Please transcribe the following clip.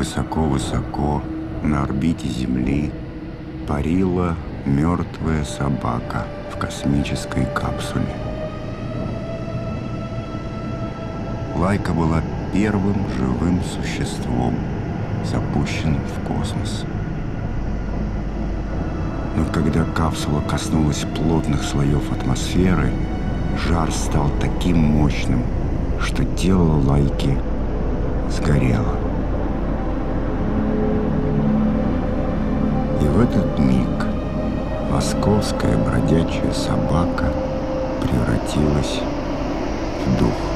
Высоко-высоко на орбите Земли парила мертвая собака в космической капсуле. Лайка была первым живым существом, запущенным в космос. Но когда капсула коснулась плотных слоев атмосферы, жар стал таким мощным, что тело Лайки сгорело. И в этот миг московская бродячая собака превратилась в дух.